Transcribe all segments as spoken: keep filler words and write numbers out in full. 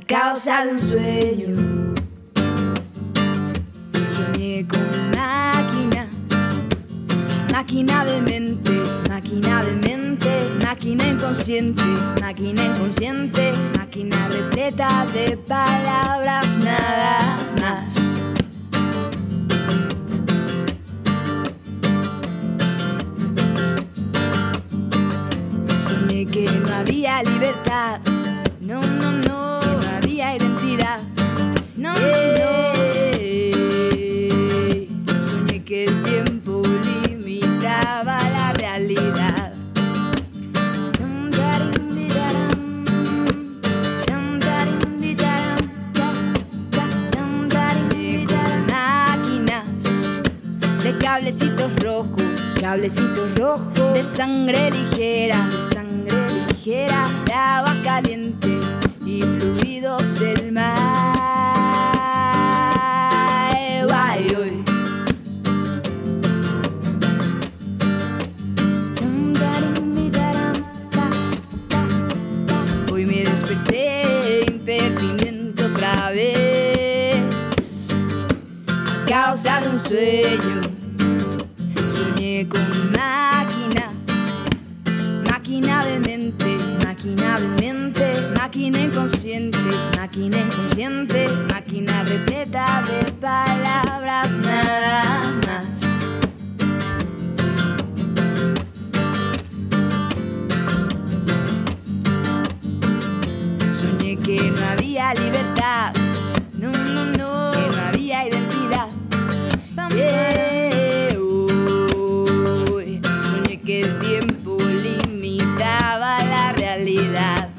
causa de un sueño. Soñé con máquinas, máquina de mente, máquina de mente, máquina inconsciente, máquina inconsciente, máquina repleta de palabras, nada más. Soñé que no había libertad, no, no, no, que no había identidad, no, no, no. Soñé que el tiempo limitaba la realidad. Soñé con máquinas de cablecitos rojos, cablecitos rojos, de sangre ligera, de sangre ligera, de agua caliente y fluidos del mar. Ay, uy. Hoy me desperté impertinente otra vez a causa de un sueño. Soñé con máquinas, máquina de mente, máquina de mente, máquina inconsciente, máquina inconsciente, máquina repleta de palabras, nada más. Soñé que no había libertad, no, no, no, que no había identidad. Yeah, uy. Soñé que el tiempo limitaba la realidad.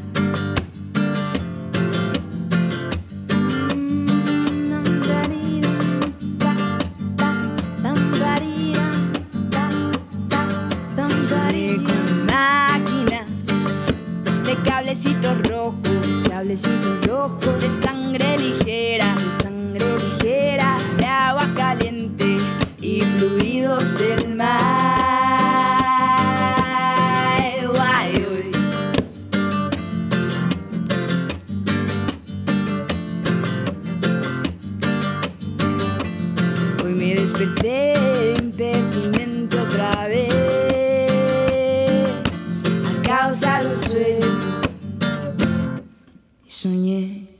Soñé con máquinas de cablecitos rojos, cablecitos rojos, de sangre ligera, de sangre ligera, de agua caliente y fluidos del mar. Ay, uy. Hoy me desperté impertinente otra vez a causa de un sueño. Y soñé